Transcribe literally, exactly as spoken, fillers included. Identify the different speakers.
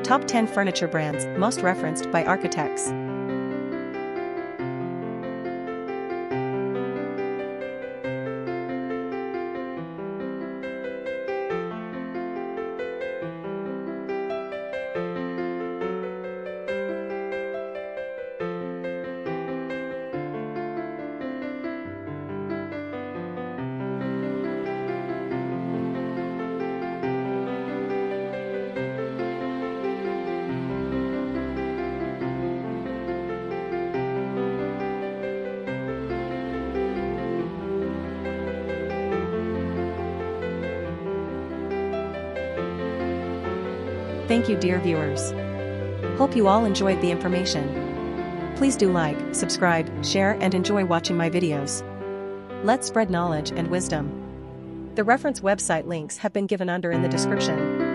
Speaker 1: Top ten Furniture Brands Most Referenced by Architects. Thank you, dear viewers. Hope you all enjoyed the information. Please do like, subscribe, share and enjoy watching my videos. Let's spread knowledge and wisdom. The reference website links have been given under in the description.